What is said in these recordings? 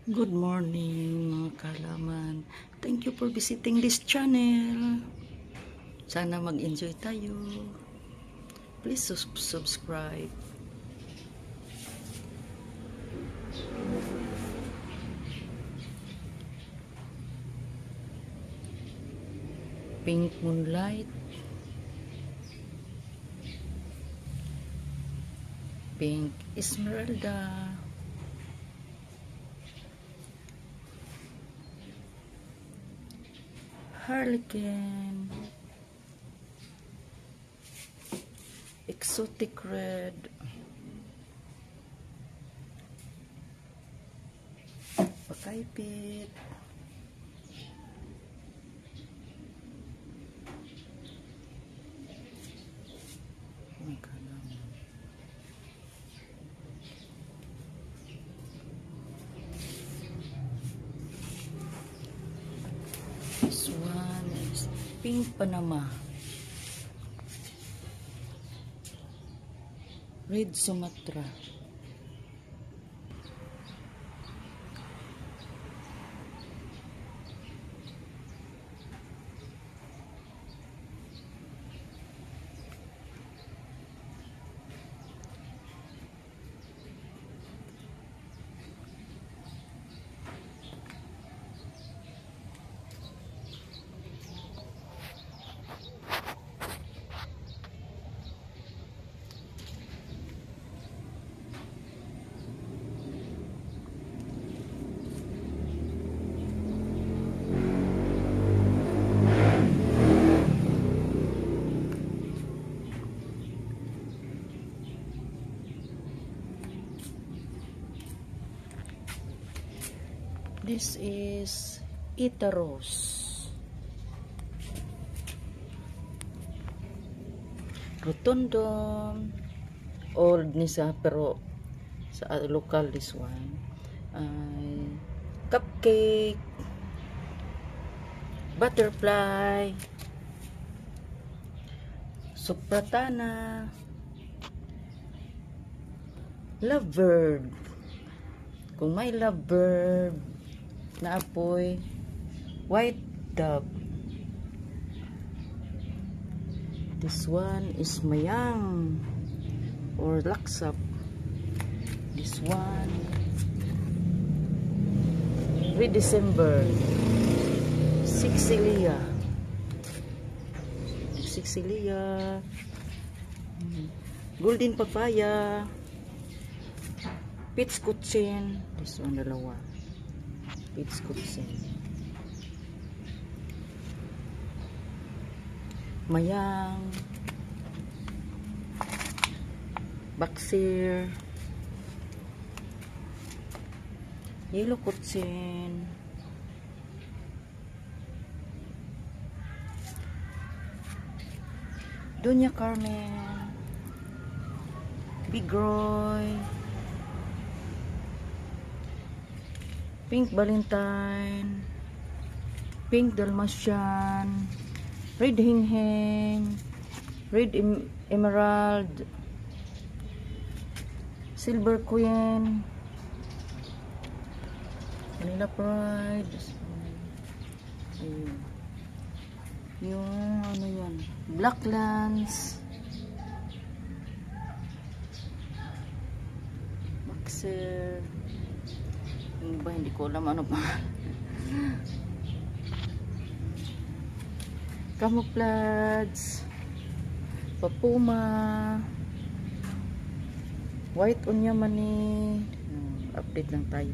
Good morning mga kalaman. Thank you for visiting this channel. Sana mag-enjoy tayo. Please subscribe. Pink moonlight. Pink Esmeralda. Harlequin. Exotic red. Pakaipit. This one is Pink Panama. Red Sumatra. This is Itaros. Rotundum. Old ni sa pero sa local this one. Cupcake. Butterfly. Supratana. Lovebird. Kung may lovebird na apoy, white dove. This one is mayang or laksap. This one red December. Sixilia. Golden papaya. Peach kutsin. This one dalawa. Peach kutsin. Mayang. Baksir. Yellow kutsin. Doña Carmen. Big Roy. Pink Valentine. Pink Dalmatian. Red Hingheng. Red Emerald. Silver Queen. Vanilla Pride. Ayun. Yung ano yan, Black Lance. Maxer. Yung iba hindi ko alam ano pa. Camouflage. Papuma. White Onyamani. Update lang tayo.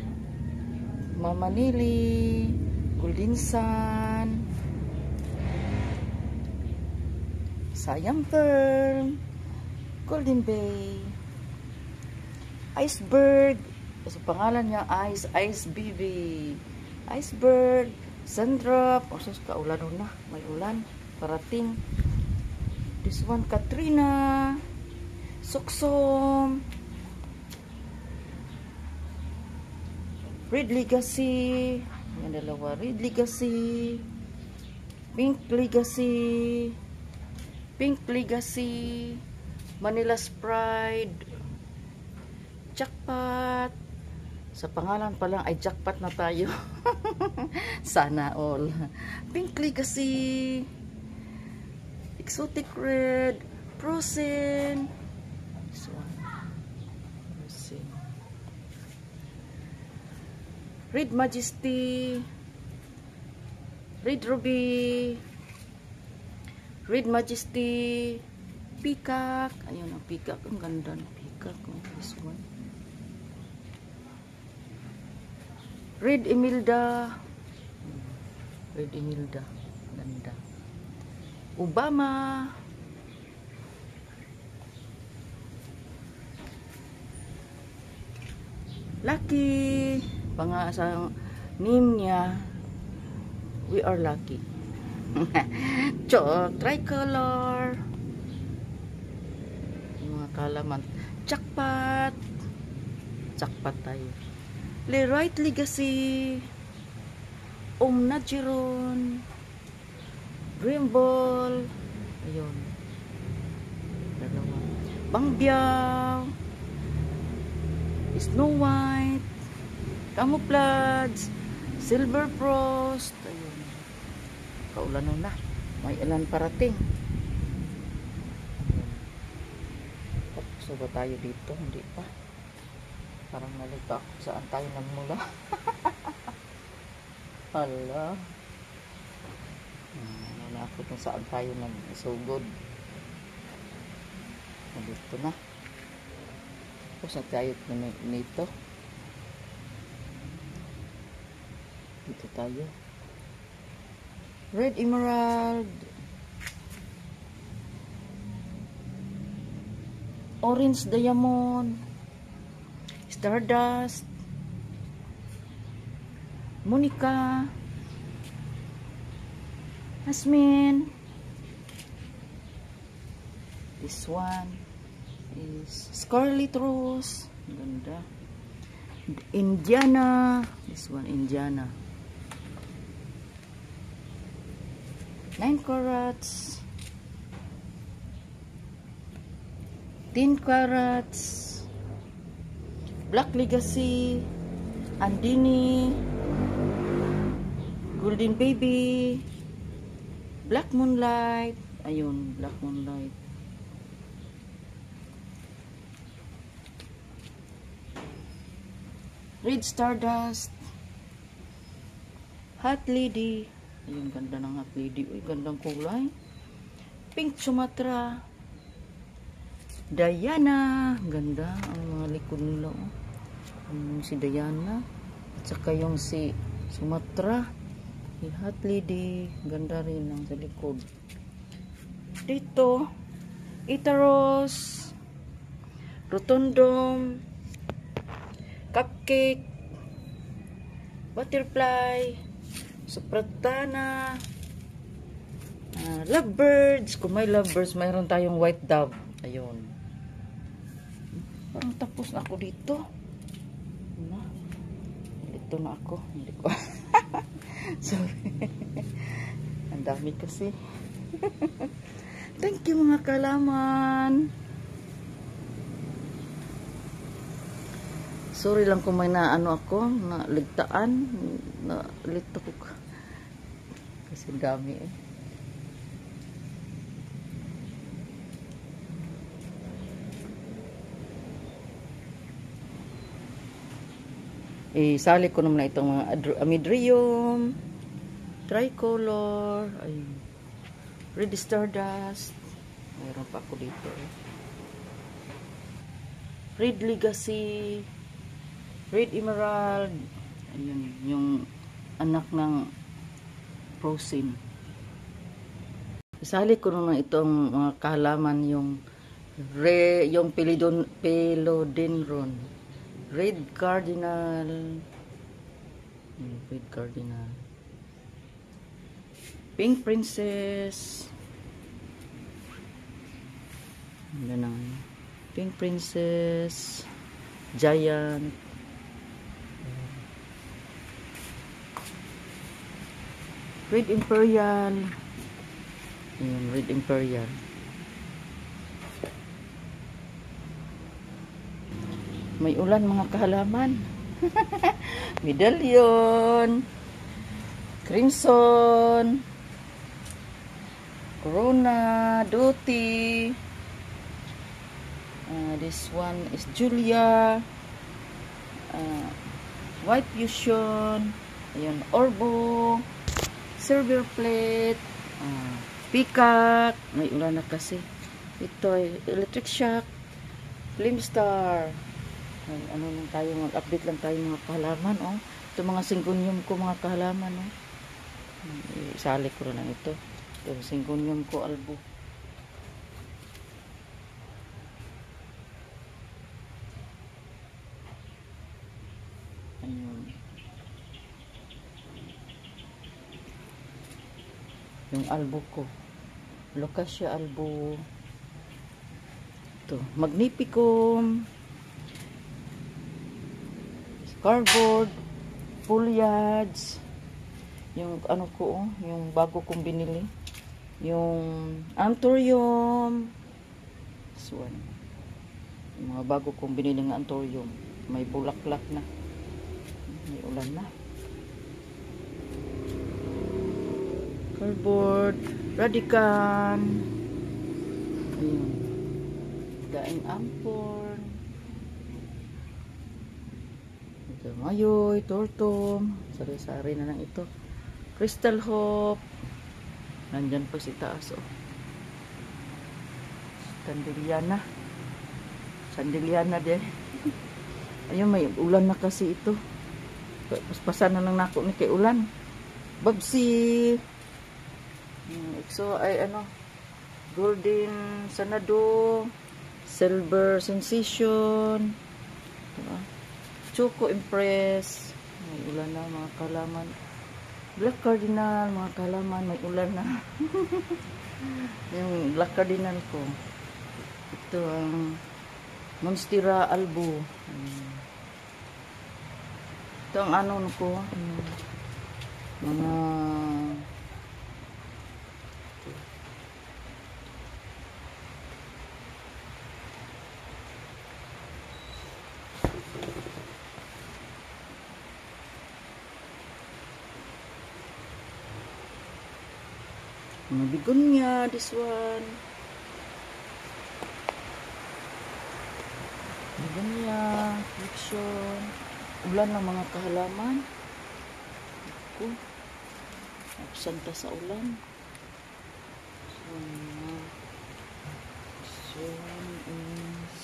Mamanili. Golden Sun. Siam Pearl. Golden Bay. Iceberg. So, pangalan niya Ice Baby. Iceberg. Sandrop. O sus, kaulan na. May ulan. Parating. This one, Katrina. Suksom. Red Legacy. Yan dalawa. Red Legacy. Pink Legacy. Pink Legacy. Manila's Pride. Jackpot. Sa pangalan pa lang ay jackpot na tayo. Sana all. Pink Legacy, Exotic Red, Frozen. This one. Frozen. Red Majesty, Red Ruby, Red Majesty, Peacock. Ayun ang Peacock. Ang ganda ng Peacock. Oh, this one. Red Imelda. Red Imelda. Ganda. Obama. Lucky. Pangasang name niya. We are lucky. Tricolor. Yung mga kalaman. Jackpot. Jackpot tayo. Lerite Legacy, Najiron, Dream Ball, ayun, dalawa, Bangbiao, Snow White, Camouflage, Silver Frost, ayun, kaulan na, may ilan parating. So ba tayo dito? Hindi pa. Parang nalito ako saan tayo nagmula. Hala. Wala ako kung saan tayo nagsugod. Dito na. Tapos na tayo nito. Dito tayo. Red Emerald. Orange Diamond. Stardust, Monica, Jasmine. This one is Scarlet Rose. Ganda. Indiana. This one, Indiana. 9 carats. 10 carats. Black Legacy, Andini, Golden Baby, Black Moonlight, ayun, Black Moonlight. Red Stardust, Hot Lady, ayun, ganda ng Hot Lady, uy, gandang kulay. Pink Sumatra, Diana, ganda ang mga likod nila, oh. Si Diana at saka yung si Sumatra, si Hot Lady, ganda rin ang sa likod. Dito Itaros, Rotundum, Cupcake, Butterfly, Supratana, Lovebirds. Kung may lovebirds, mayroon tayong white dove, ayun. Parang tapos na ako dito. Dito na ako. Hindi ko. Sorry. Ang dami kasi. Thank you mga kalaman. Sorry lang kung may naano ako, na ligtaan. Lito ko. Kasi dami eh. Sali ko naman na itong mga Amydrium, Tricolor, ay, Red Stardust, mayroon pa ako dito. Red Legacy, Red Emerald, ayun, yung anak ng Frozen. Isali ko naman itong mga kahalaman, yung Philodendron, Red Cardinal, Red Cardinal, Pink Princess, Pink Princess, Giant, Red Imperial, Red Imperial. May ulan mga kahalaman. Medallion, Crimson, Corona, Duty. This one is Julia, White Fusion, ayun, Orbo, Silver Plate, Peacock, may ulan na kasi. Ito ay Electric Shock, Flamestar. Ano lang tayo, mag-update lang tayo mga kahalaman, oh. Ito mga syngonium ko, mga kahalaman, oh. Isali ko rin lang ito. Ito, syngonium ko, albo. Ayun. Yung albo ko. Locasia albo. Ito, Magnificum. Cardboard. Foliage. Yung ano ko, oh, yung bago kong binili. Yung Anthurium. This one. Yung mga bago kong binili ng Anthurium. May bulaklak na. May ulan na. Cardboard. Radican. Ayun. Daing ampon. Ito, mayoy, tortum. Sari-sari na lang ito. Crystal Hope. Nandyan pa si taas, oh. Sandiliana. Sandiliana din. Ayun, may ulan na kasi ito. Paspasan na lang nako ni kay ulan. Babsi. So, ay ano. Golden Sanado. Silver Sensation. Diba? Choco Impress. May ulan na mga kalaman. Black Cardinal, mga kalaman. May ulan na. Yung Black Cardinal ko. Ito ang Monstera Albo. Ito ang ano ko. Mga bigonia, this one. Bigonia, fiction. Ulan ng mga kahalaman. Ako. Absenta sa ulan. So, one is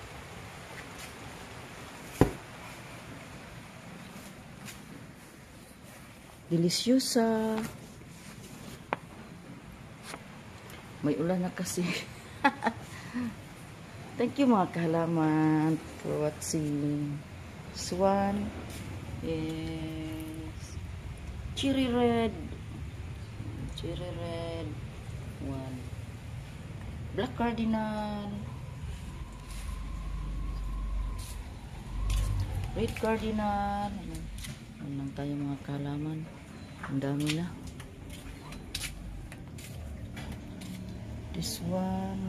Deliciosa. May ulan na kasi. Thank you mga kahalaman for watching. This one is Cherry Red. Cherry Red. One. Black Cardinal. Red Cardinal. Ano lang tayo mga kahalaman. Ang dami na. This one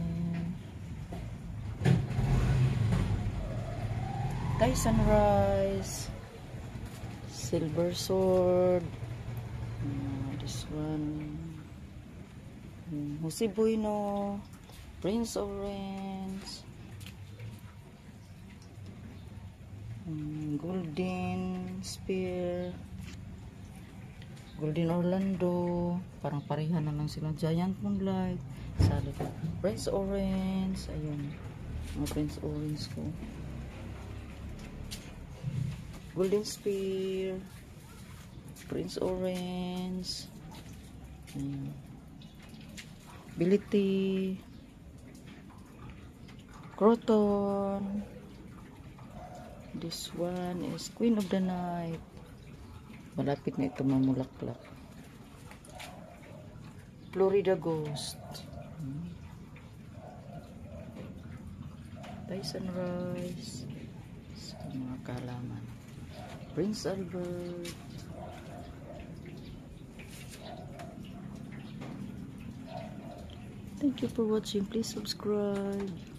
Thai Sunrise, Silver Sword, this one Jose Bueno, Prince Orange, Golden Spear, Golden Orlando, parang pareha na lang sila. Giant Moonlight, solid. Prince Orange, ayun, mga Prince Orange ko. Golden Spear, Prince Orange, ayun. Ability, Croton. This one is Queen of the Night. Malapit na ito mamulaklak. Florida Ghost. Thai Sunrise. Sa mga kalaman. Prince Albert. Thank you for watching. Please subscribe.